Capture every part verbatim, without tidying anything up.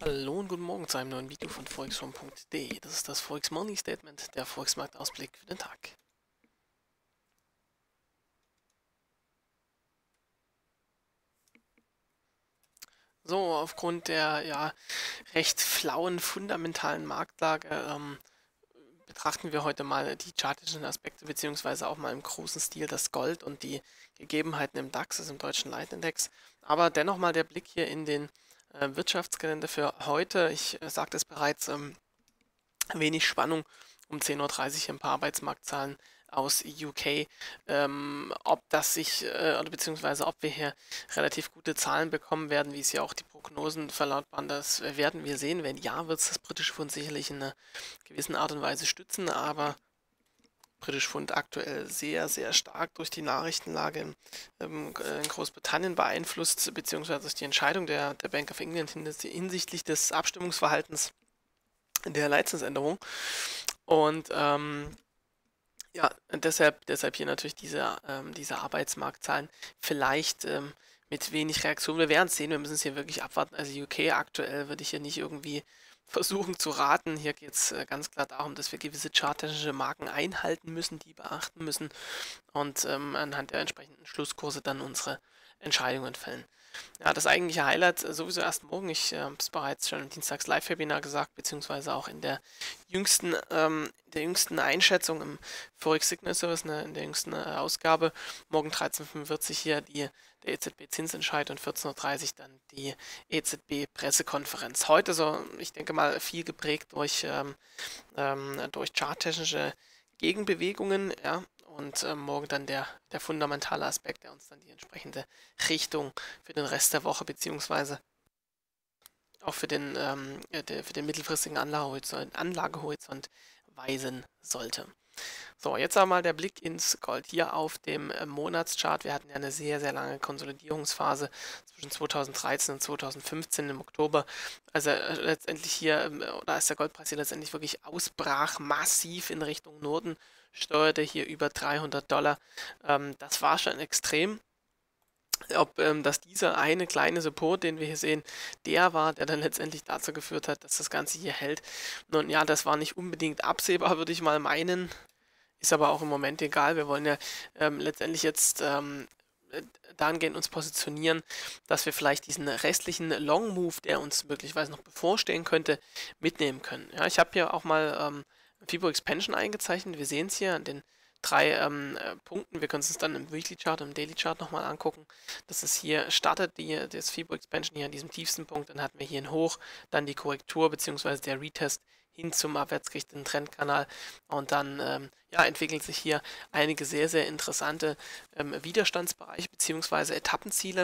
Hallo und guten Morgen zu einem neuen Video von forex home punkt de. Das ist das Forex Money Statement, der Forex-Marktausblick für den Tag. So, aufgrund der ja recht flauen fundamentalen Marktlage ähm, betrachten wir heute mal die chartischen Aspekte beziehungsweise auch mal im großen Stil das Gold und die Gegebenheiten im DAX, also im deutschen Leitindex. Aber dennoch mal der Blick hier in den äh, Wirtschaftskalender für heute. Ich äh, sagte es bereits, ähm, wenig Spannung um zehn Uhr dreißig ein paar Arbeitsmarktzahlen aus U K. Ähm, ob das sich, äh, oder beziehungsweise ob wir hier relativ gute Zahlen bekommen werden, wie es ja auch die Prognosen verlautbaren, das werden wir sehen. Wenn ja, wird es das britische Pfund sicherlich in einer gewissen Art und Weise stützen, aber britische Pfund aktuell sehr, sehr stark durch die Nachrichtenlage in, ähm, in Großbritannien beeinflusst, beziehungsweise durch die Entscheidung der, der Bank of England hinsichtlich des Abstimmungsverhaltens der Leitzinsänderung. Und ähm, ja, deshalb, deshalb hier natürlich diese, ähm, diese Arbeitsmarktzahlen vielleicht ähm, mit wenig Reaktion. Wir werden es sehen, wir müssen es hier wirklich abwarten. Also U K aktuell würde ich hier nicht irgendwie versuchen zu raten. Hier geht es äh, ganz klar darum, dass wir gewisse charttechnische Marken einhalten müssen, die beachten müssen und ähm, anhand der entsprechenden Schlusskurse dann unsere Entscheidungen fällen. Ja, das eigentliche Highlight äh, sowieso erst morgen. Ich äh, habe es bereits schon im Dienstags Live-Webinar gesagt, beziehungsweise auch in der jüngsten, ähm, der jüngsten Einschätzung im Forex Signal Service, ne, in der jüngsten äh, Ausgabe. Morgen dreizehn Uhr fünfundvierzig hier die, der E Z B-Zinsentscheid und vierzehn Uhr dreißig dann die E Z B-Pressekonferenz. Heute so, ich denke mal, viel geprägt durch, ähm, ähm, durch charttechnische Gegenbewegungen, ja, und äh, morgen dann der, der fundamentale Aspekt, der uns dann die entsprechende Richtung für den Rest der Woche beziehungsweise auch für den, ähm, äh, der, für den mittelfristigen Anlagehorizont, Anlagehorizont weisen sollte. So, jetzt einmal der Blick ins Gold. Hier auf dem äh, Monatschart. Wir hatten ja eine sehr, sehr lange Konsolidierungsphase zwischen zweitausenddreizehn und zweitausendfünfzehn im Oktober. Also äh, letztendlich hier, ähm, oder als der Goldpreis hier letztendlich wirklich ausbrach, massiv in Richtung Norden, steuerte hier über dreihundert Dollar. Ähm, das war schon extrem. Ob ähm, dass dieser eine kleine Support, den wir hier sehen, der war, der dann letztendlich dazu geführt hat, dass das Ganze hier hält. Nun ja, das war nicht unbedingt absehbar, würde ich mal meinen. Ist aber auch im Moment egal. Wir wollen ja ähm, letztendlich jetzt ähm, äh, dahingehend uns positionieren, dass wir vielleicht diesen restlichen Long Move, der uns möglicherweise noch bevorstehen könnte, mitnehmen können. Ja, ich habe hier auch mal ähm, FIBO Expansion eingezeichnet. Wir sehen es hier an den drei ähm, äh, Punkten. Wir können es uns dann im Weekly Chart und im Daily Chart nochmal angucken. Das ist hier startet die, das FIBO Expansion hier an diesem tiefsten Punkt. Dann hatten wir hier ein Hoch, dann die Korrektur bzw. der Retest hin zum abwärtsgerichteten Trendkanal und dann ähm, ja, entwickelt sich hier einige sehr, sehr interessante ähm, Widerstandsbereiche bzw. Etappenziele,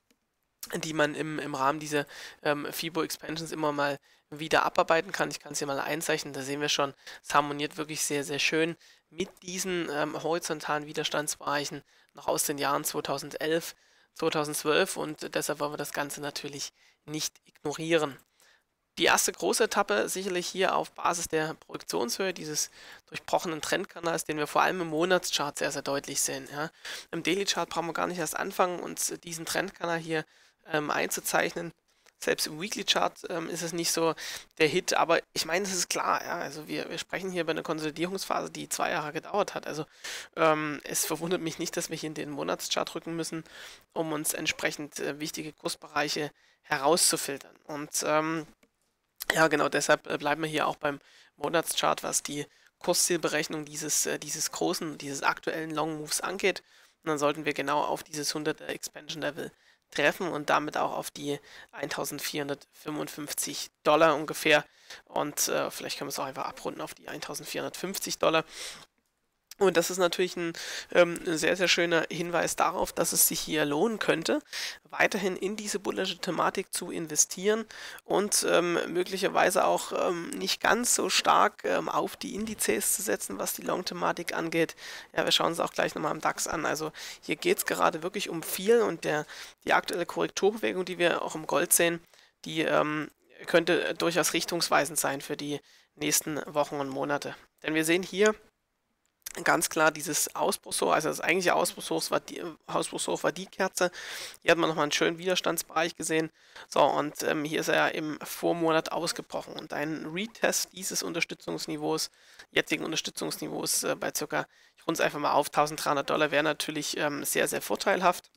die man im, im Rahmen dieser ähm, FIBO Expansions immer mal wieder abarbeiten kann. Ich kann es hier mal einzeichnen, da sehen wir schon, es harmoniert wirklich sehr, sehr schön mit diesen ähm, horizontalen Widerstandsbereichen noch aus den Jahren zweitausendelf, zweitausendzwölf und deshalb wollen wir das Ganze natürlich nicht ignorieren. Die erste große Etappe sicherlich hier auf Basis der Projektionshöhe dieses durchbrochenen Trendkanals, den wir vor allem im Monatschart sehr, sehr deutlich sehen. Ja. Im Daily Chart brauchen wir gar nicht erst anfangen, uns diesen Trendkanal hier ähm, einzuzeichnen. Selbst im Weekly Chart ähm, ist es nicht so der Hit, aber ich meine, es ist klar, ja, also wir, wir sprechen hier über eine Konsolidierungsphase, die zwei Jahre gedauert hat. Also ähm, es verwundert mich nicht, dass wir hier in den Monatschart rücken müssen, um uns entsprechend äh, wichtige Kursbereiche herauszufiltern. Und ähm, ja, genau, deshalb äh, bleiben wir hier auch beim Monatschart, was die Kurszielberechnung dieses, äh, dieses großen, dieses aktuellen Long Moves angeht. Und dann sollten wir genau auf dieses hunderter Expansion Level treffen und damit auch auf die eintausendvierhundertfünfundfünfzig Dollar ungefähr. Und äh, vielleicht können wir es auch einfach abrunden auf die eintausendvierhundertfünfzig Dollar. Und das ist natürlich ein, ähm, ein sehr, sehr schöner Hinweis darauf, dass es sich hier lohnen könnte, weiterhin in diese bullische Thematik zu investieren und ähm, möglicherweise auch ähm, nicht ganz so stark ähm, auf die Indizes zu setzen, was die Long-Thematik angeht. Ja, wir schauen uns auch gleich nochmal am DAX an. Also hier geht es gerade wirklich um viel und der, die aktuelle Korrekturbewegung, die wir auch im Gold sehen, die ähm, könnte durchaus richtungsweisend sein für die nächsten Wochen und Monate. Denn wir sehen hier, ganz klar dieses Ausbruchshoch, also das eigentliche Ausbruchshoch war die, Ausbruchshoch war die Kerze. Hier hat man nochmal einen schönen Widerstandsbereich gesehen. So, und ähm, hier ist er ja im Vormonat ausgebrochen. Und ein Retest dieses Unterstützungsniveaus, jetzigen Unterstützungsniveaus äh, bei ca., ich runde es einfach mal auf, dreizehnhundert Dollar, wäre natürlich ähm, sehr, sehr vorteilhaft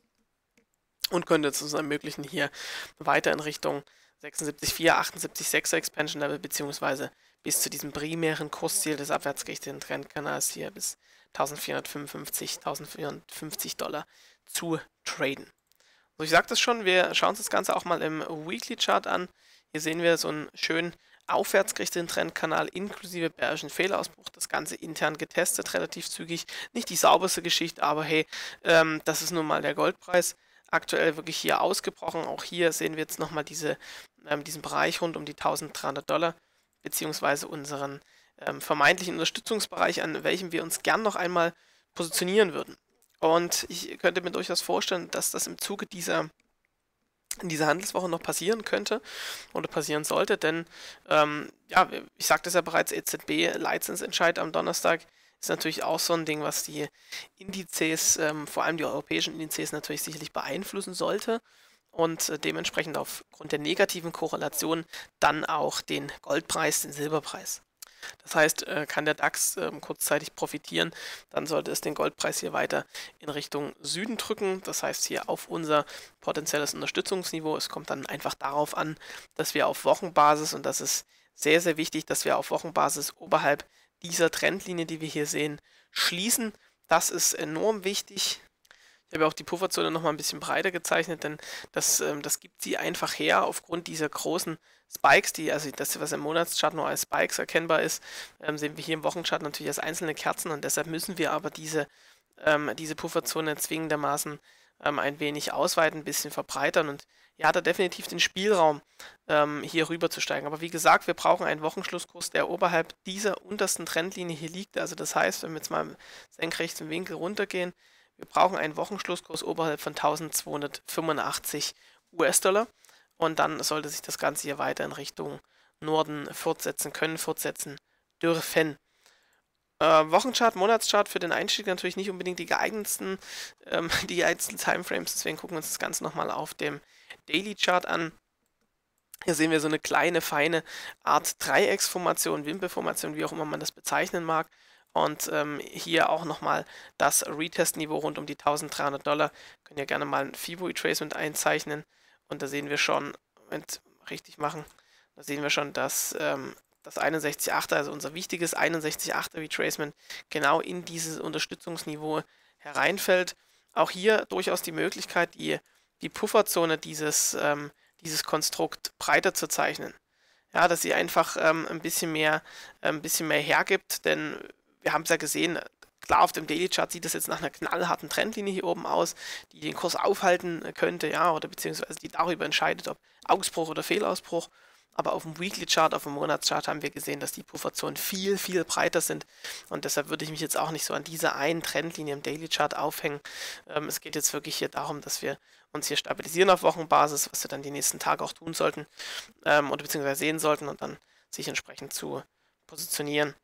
und könnte es uns ermöglichen, hier weiter in Richtung sechsundsiebzig Komma vier, achtundsiebzig Komma sechser Expansion Level beziehungsweise bis zu diesem primären Kursziel des abwärtsgerichteten Trendkanals hier bis eintausendvierhundertfünfundfünfzig, eintausendvierhundertfünfzig Dollar zu traden. So, ich sagte es schon, wir schauen uns das Ganze auch mal im Weekly Chart an. Hier sehen wir so einen schönen aufwärtsgerichteten Trendkanal inklusive bärischen Fehlausbruch. Das Ganze intern getestet, relativ zügig. Nicht die sauberste Geschichte, aber hey, ähm, das ist nun mal der Goldpreis. Aktuell wirklich hier ausgebrochen. Auch hier sehen wir jetzt nochmal diese, ähm, diesen Bereich rund um die eintausenddreihundert Dollar, beziehungsweise unseren ähm, vermeintlichen Unterstützungsbereich, an welchem wir uns gern noch einmal positionieren würden. Und ich könnte mir durchaus vorstellen, dass das im Zuge dieser, in dieser Handelswoche noch passieren könnte oder passieren sollte, denn ähm, ja, ich sagte es ja bereits, E Z B-Leitzinsentscheid am Donnerstag ist natürlich auch so ein Ding, was die Indizes, ähm, vor allem die europäischen Indizes natürlich sicherlich beeinflussen sollte und äh, dementsprechend aufgrund der negativen Korrelation dann auch den Goldpreis, den Silberpreis. Das heißt, äh, kann der DAX äh, kurzzeitig profitieren, dann sollte es den Goldpreis hier weiter in Richtung Süden drücken. Das heißt, hier auf unser potenzielles Unterstützungsniveau. Es kommt dann einfach darauf an, dass wir auf Wochenbasis, und das ist sehr, sehr wichtig, dass wir auf Wochenbasis oberhalb dieser Trendlinie, die wir hier sehen, schließen. Das ist enorm wichtig. Ich habe auch die Pufferzone noch mal ein bisschen breiter gezeichnet, denn das, ähm, das gibt sie einfach her aufgrund dieser großen Spikes, die, also das, was im Monatschart nur als Spikes erkennbar ist, ähm, sehen wir hier im Wochenchart natürlich als einzelne Kerzen und deshalb müssen wir aber diese, ähm, diese Pufferzone zwingendermaßen ähm, ein wenig ausweiten, ein bisschen verbreitern und ja, hat er definitiv den Spielraum, ähm, hier rüber zu steigen. Aber wie gesagt, wir brauchen einen Wochenschlusskurs, der oberhalb dieser untersten Trendlinie hier liegt. Also das heißt, wenn wir jetzt mal im senkrechten Winkel runtergehen, wir brauchen einen Wochenschlusskurs oberhalb von eintausendzweihundertfünfundachtzig US-Dollar und dann sollte sich das Ganze hier weiter in Richtung Norden fortsetzen können, fortsetzen dürfen. Äh, Wochenchart, Monatschart für den Einstieg natürlich nicht unbedingt die geeignetsten, ähm, die geeignetsten Timeframes, deswegen gucken wir uns das Ganze nochmal auf dem Daily Chart an. Hier sehen wir so eine kleine, feine Art Dreiecksformation, Wimpelformation, wie auch immer man das bezeichnen mag. Und ähm, hier auch nochmal das Retest-Niveau rund um die eintausenddreihundert Dollar. Können ja gerne mal ein Fibo-Retracement einzeichnen. Und da sehen wir schon, Moment, richtig machen, da sehen wir schon, dass ähm, das einundsechzig Komma achter, also unser wichtiges einundsechzig Komma achter Retracement, genau in dieses Unterstützungsniveau hereinfällt. Auch hier durchaus die Möglichkeit, die, die Pufferzone dieses, ähm, dieses Konstrukt breiter zu zeichnen. Ja, dass sie einfach ähm, ein bisschen mehr, äh, ein bisschen mehr hergibt, denn wir haben es ja gesehen, klar, auf dem Daily Chart sieht es jetzt nach einer knallharten Trendlinie hier oben aus, die den Kurs aufhalten könnte, ja, oder beziehungsweise die darüber entscheidet, ob Ausbruch oder Fehlausbruch. Aber auf dem Weekly Chart, auf dem Monatschart haben wir gesehen, dass die Pufferzonen viel, viel breiter sind. Und deshalb würde ich mich jetzt auch nicht so an dieser einen Trendlinie im Daily Chart aufhängen. Ähm, es geht jetzt wirklich hier darum, dass wir uns hier stabilisieren auf Wochenbasis, was wir dann die nächsten Tage auch tun sollten, ähm, oder beziehungsweise sehen sollten und dann sich entsprechend zu positionieren.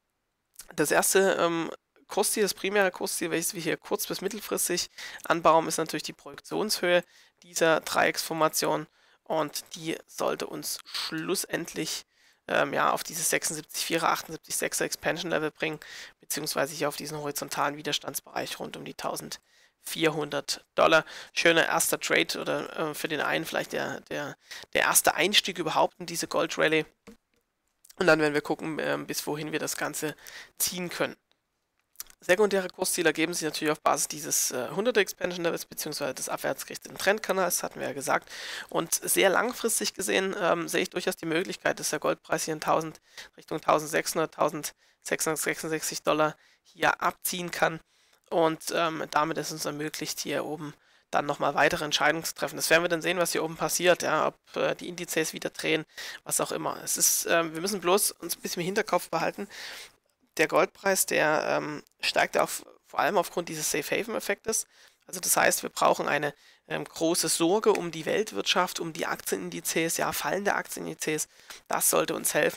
Das erste ähm, Kursziel, das primäre Kursziel, welches wir hier kurz- bis mittelfristig anbauen, ist natürlich die Projektionshöhe dieser Dreiecksformation und die sollte uns schlussendlich ähm, ja, auf dieses sechsundsiebzig Komma vierer, achtundsiebzig Komma sechser Expansion Level bringen, beziehungsweise hier auf diesen horizontalen Widerstandsbereich rund um die eintausendvierhundert Dollar. Schöner erster Trade oder äh, für den einen vielleicht der, der, der erste Einstieg überhaupt in diese Gold Rally. Und dann werden wir gucken, äh, bis wohin wir das Ganze ziehen können. Sekundäre Kursziele ergeben sich natürlich auf Basis dieses äh, hunderter Expansion Levels bzw. des abwärtsgerichteten Trendkanals, hatten wir ja gesagt. Und sehr langfristig gesehen ähm, sehe ich durchaus die Möglichkeit, dass der Goldpreis hier in tausend, Richtung eintausendsechshundert, eintausendsechshundertsechsundsechzig Dollar hier abziehen kann. Und ähm, damit ist uns ermöglicht, hier oben dann nochmal weitere Entscheidungen zu treffen. Das werden wir dann sehen, was hier oben passiert, ja, ob äh, die Indizes wieder drehen, was auch immer. Es ist, äh, wir müssen bloß uns ein bisschen im Hinterkopf behalten, der Goldpreis, der ähm, steigt auf, vor allem aufgrund dieses Safe-Haven-Effektes. Also das heißt, wir brauchen eine ähm, große Sorge um die Weltwirtschaft, um die Aktienindizes, ja, fallende Aktienindizes. Das sollte uns helfen,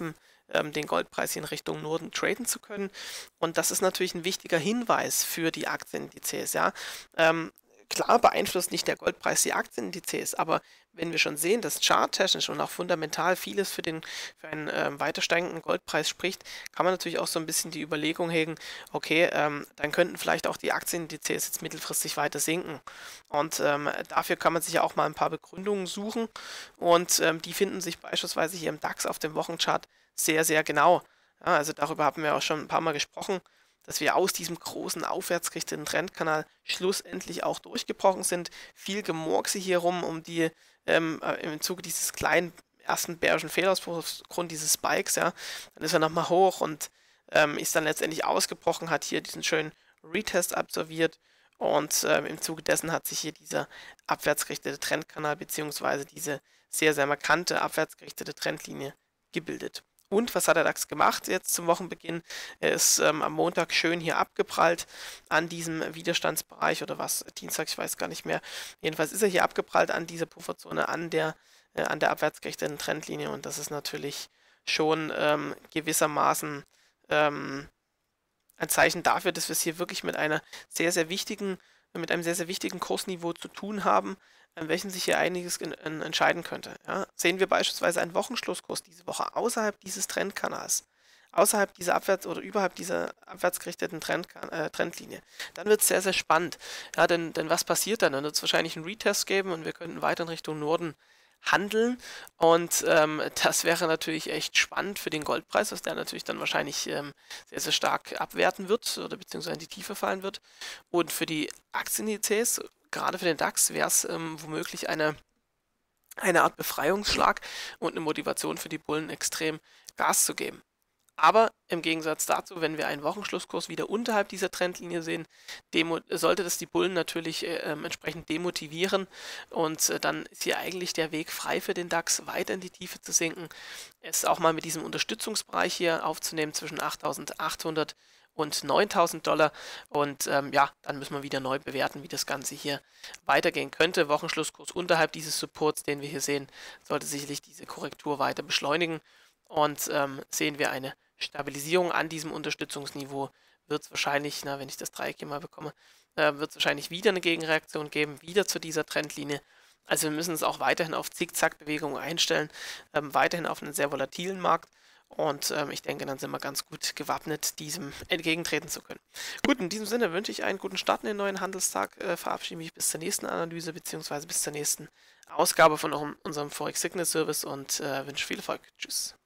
ähm, den Goldpreis hier in Richtung Norden traden zu können. Und das ist natürlich ein wichtiger Hinweis für die Aktienindizes, ja. Ähm, klar beeinflusst nicht der Goldpreis die Aktienindizes, aber wenn wir schon sehen, dass charttechnisch und auch fundamental vieles für den für einen ähm, weiter steigenden Goldpreis spricht, kann man natürlich auch so ein bisschen die Überlegung hegen, okay, ähm, dann könnten vielleicht auch die Aktienindizes jetzt mittelfristig weiter sinken. Und ähm, dafür kann man sich ja auch mal ein paar Begründungen suchen und ähm, die finden sich beispielsweise hier im DAX auf dem Wochenchart sehr, sehr genau. Ja, also darüber haben wir auch schon ein paar Mal gesprochen, dass wir aus diesem großen aufwärtsgerichteten Trendkanal schlussendlich auch durchgebrochen sind. Viel Gemurkse hier rum um die ähm, äh, im Zuge dieses kleinen ersten bärischen Fehlausbruchs aufgrund dieses Spikes, ja, dann ist er nochmal hoch und ähm, ist dann letztendlich ausgebrochen, hat hier diesen schönen Retest absolviert und ähm, im Zuge dessen hat sich hier dieser abwärtsgerichtete Trendkanal beziehungsweise diese sehr, sehr markante abwärtsgerichtete Trendlinie gebildet. Und was hat der DAX gemacht jetzt zum Wochenbeginn? Er ist ähm, am Montag schön hier abgeprallt an diesem Widerstandsbereich oder was, Dienstag, ich weiß gar nicht mehr. Jedenfalls ist er hier abgeprallt an dieser Pufferzone, an der, äh, an der abwärtsgerichteten Trendlinie und das ist natürlich schon ähm, gewissermaßen ähm, ein Zeichen dafür, dass wir es hier wirklich mit einer sehr, sehr wichtigen, mit einem sehr, sehr wichtigen Kursniveau zu tun haben, an welchem sich hier einiges in, in, entscheiden könnte. Ja, sehen wir beispielsweise einen Wochenschlusskurs diese Woche außerhalb dieses Trendkanals, außerhalb dieser Abwärts- oder überhalb dieser abwärtsgerichteten Trend, äh, Trendlinie, dann wird es sehr, sehr spannend. Ja, denn, denn was passiert dann? Dann wird es wahrscheinlich einen Retest geben und wir könnten weiter in Richtung Norden handeln und ähm, das wäre natürlich echt spannend für den Goldpreis, dass der natürlich dann wahrscheinlich ähm, sehr, sehr stark abwerten wird oder beziehungsweise in die Tiefe fallen wird und für die Aktienindizes, gerade für den DAX, wäre es ähm, womöglich eine, eine Art Befreiungsschlag und eine Motivation für die Bullen extrem Gas zu geben. Aber im Gegensatz dazu, wenn wir einen Wochenschlusskurs wieder unterhalb dieser Trendlinie sehen, demo sollte das die Bullen natürlich äh, äh, entsprechend demotivieren und äh, dann ist hier eigentlich der Weg frei für den DAX, weiter in die Tiefe zu sinken, es auch mal mit diesem Unterstützungsbereich hier aufzunehmen zwischen achttausendachthundert und neuntausend Dollar und ähm, ja, dann müssen wir wieder neu bewerten, wie das Ganze hier weitergehen könnte. Wochenschlusskurs unterhalb dieses Supports, den wir hier sehen, sollte sicherlich diese Korrektur weiter beschleunigen und ähm, sehen wir eine Stabilisierung an diesem Unterstützungsniveau, wird es wahrscheinlich, na, wenn ich das Dreieck hier mal bekomme, äh, wird es wahrscheinlich wieder eine Gegenreaktion geben, wieder zu dieser Trendlinie. Also wir müssen es auch weiterhin auf Zickzack-Bewegungen einstellen, ähm, weiterhin auf einen sehr volatilen Markt. Und ähm, ich denke, dann sind wir ganz gut gewappnet, diesem entgegentreten zu können. Gut, in diesem Sinne wünsche ich einen guten Start in den neuen Handelstag. Äh, verabschiede mich bis zur nächsten Analyse bzw. bis zur nächsten Ausgabe von unserem Forex Signal Service und äh, wünsche viel Erfolg. Tschüss.